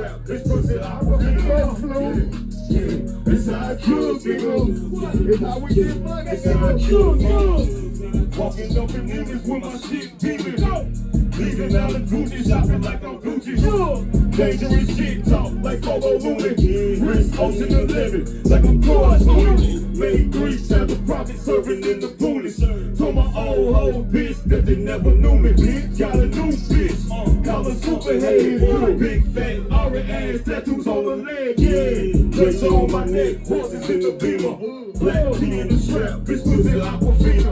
strap, bitch pussy aquafina. Yeah, it's how I Jugg, nigga. It's how we get money, it's how I Jugg. Walking up in niggas with my shit beaming. Leaving out the Gucci, shopping like I'm Gucci. Dangerous shit talk like Coco Looney. Wrist ocean 11 like I'm George Clooney. Made 3 times the profit serving in the poolies. Told my old hoe bitch that they never knew me. Got a new bitch, call her Superhead. Big fat orange ass tattoos on her leg, yeah. Lace on my neck, horses in the beamer. Black key in the strap, bitch pussy aquafina.